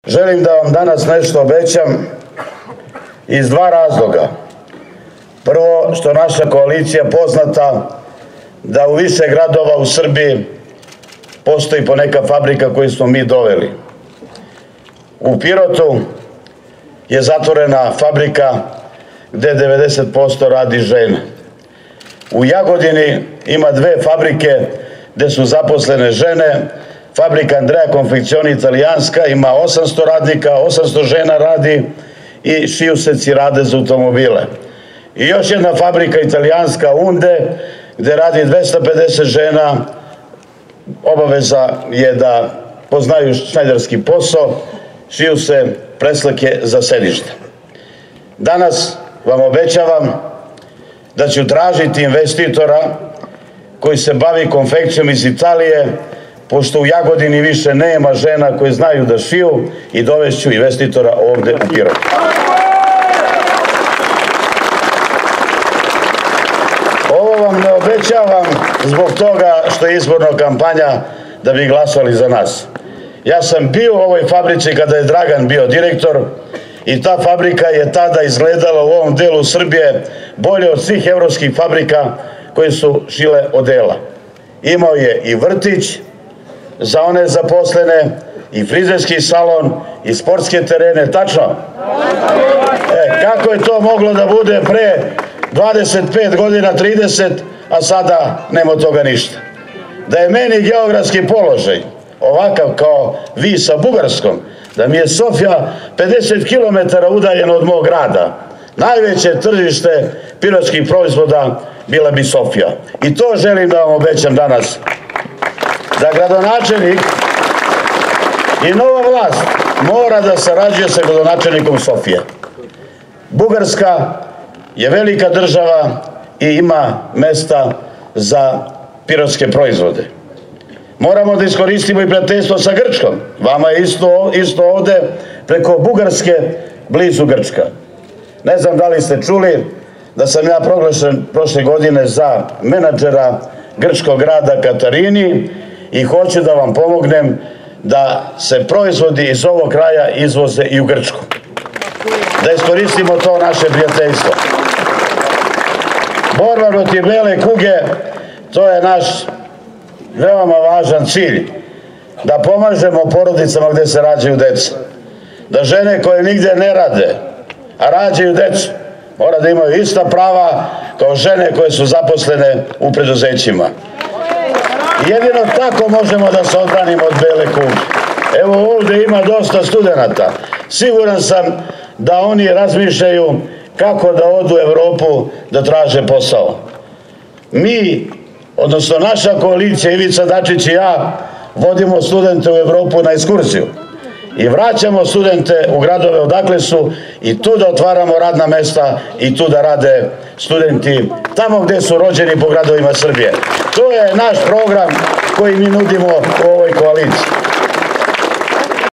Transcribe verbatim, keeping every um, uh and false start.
želim da vam danas nešto obećam iz dva razloga. Prvo, što naša koalicija poznata da u više gradova u Srbiji postoji poneka fabrika koju smo mi doveli. U Pirotu je zatvorena fabrika gde devedeset posto radi žena. U Jagodini ima dve fabrike gde su zaposlene žene. Fabrika Andreja Konfekcioni italijanska ima osamsto radnika, osamsto žena radi i šiju se cirade za automobile. I još jedna fabrika italijanska Unde gde radi dvesta pedeset žena, obaveza je da poznaju šnajderski posao, šiju se preslike za sedište. Danas vam obećavam da ću tražiti investitora koji se bavi konfekcijom iz Italije, pošto u Jagodini više nema žena koje znaju da šiju, i dovešću investitora ovde u Pirot. Ovo vam ne obećavam zbog toga što je izborna kampanja da bi glasali za nas. Ja sam bio u ovoj fabrici kada je Dragan bio direktor i ta fabrika je tada izgledala u ovom delu Srbije bolje od svih evropskih fabrika koje su šile odela. Imao je i vrtić za one zaposlene, i frizerski salon, i sportske terene, tačno? E, kako je to moglo da bude pre dvadeset pet godina, trideset, a sada nema od toga ništa? Da je meni geografski položaj ovakav kao vi sa Bugarskom, da mi je Sofija pedeset kilometara udaljena od mog grada, najveće tržište pirotskih proizvoda bila bi Sofija. I to želim da vam obećam danas, da gradonačelnik i nova vlast mora da sarađuje sa gradonačelnikom Sofije. Bugarska je velika država i ima mesta za pirotske proizvode. Moramo da iskoristimo i prijateljstvo sa Grčkom. Vama je isto, isto ovde preko Bugarske blizu Grčka. Ne znam da li ste čuli da sam ja proglašen prošle godine za menadžera grčkog grada Katarini i hoću da vam pomognem da se proizvodi iz ovog kraja izvoze i u Grčku. Da iskoristimo to naše prijateljstvo. Borba protiv bele kuge, to je naš veoma važan cilj. Da pomažemo porodicama gde se rađaju deca. Da žene koje nigde ne rade, a rađaju decu, mora da imaju ista prava kao žene koje su zaposlene u preduzećima. Jedino tako možemo da se odbranimo od bele kuge. Evo ovde ima dosta studenata. Siguran sam da oni razmišljaju kako da odu u Evropu da traže posao. Mi, odnosno naša koalicija, Ivica Dačić i ja, vodimo studente u Evropu na ekskurziju i vraćamo studente u gradove odakle su i tu da otvaramo radna mesta i tu da rade studenti tamo gde su rođeni po gradovima Srbije. To je naš program koji mi nudimo u ovoj koaliciji.